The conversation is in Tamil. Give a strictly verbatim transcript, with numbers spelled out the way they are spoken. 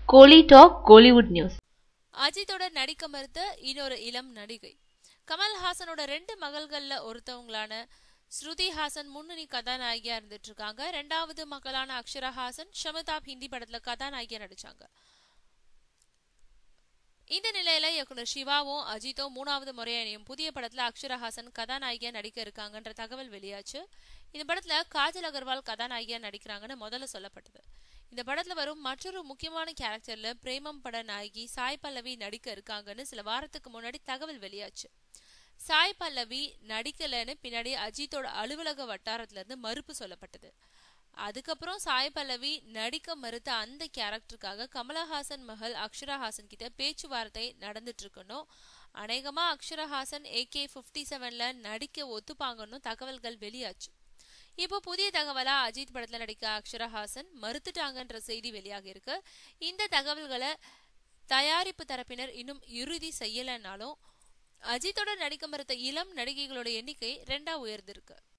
கோலி டாக் கோலிவுட் நியூஸ். அஜித்தோட நடிக்க மறுத்த இன்னொரு இளம் நடிகை. கமல்ஹாசனோட ரெண்டு மகள்கள்ல ஒருத்தவங்களான ஸ்ருதி ஹாசன் முன்னணி கதாநாயகியா இருந்துட்டு இருக்காங்க. ரெண்டாவது மகளான அக்ஷரா ஹாசன் ஷமிதாப் ஹிந்தி படத்துல கதாநாயகியா நடிச்சாங்க. இந்த நிலையில இயக்குனர் சிவாவும் அஜித்தும் மூணாவது முறையா இணையும் புதிய படத்துல அக்ஷரா ஹாசன் கதாநாயகியா நடிக்க இருக்காங்கன்ற தகவல் வெளியாச்சு. இந்த படத்துல காஜல் அகர்வால் கதாநாயகியா நடிக்கிறாங்கன்னு முதல்ல சொல்லப்பட்டது. இந்த படத்துல வரும் மற்றொரு முக்கியமான கேரக்டர்ல பிரேமம் பட நாயகி சாய் பல்லவி நடிக்க இருக்காங்கன்னு சில வாரத்துக்கு முன்னாடி தகவல் வெளியாச்சு. சாய் பல்லவி நடிக்கலன்னு பின்னாடி அஜித்தோட அலுவலக வட்டாரத்துல இருந்து மறுப்பு சொல்லப்பட்டது. அதுக்கப்புறம் சாய் பல்லவி நடிக்க மறுத்த அந்த கேரக்டருக்காக கமலஹாசன் மகள் அக்ஷரா ஹாசன் கிட்ட பேச்சுவார்த்தை நடந்துட்டு இருக்கணும். அநேகமா Akshara Haasan A K fifty செவன்ல நடிக்க ஒத்துப்பாங்கன்னு தகவல்கள் வெளியாச்சு. இப்போ புதிய தகவலா அஜித் படத்துல நடிக்க அக்ஷரா ஹாசன் மறுத்துட்டாங்கன்ற செய்தி வெளியாக இருக்கு. இந்த தகவல்களை தயாரிப்பு தரப்பினர் இன்னும் இறுதி செய்யலனாலும் அஜித்தோட நடிக்க மறுத்த இளம் நடிகைகளோட எண்ணிக்கை ரெண்டா உயர்ந்திருக்கு.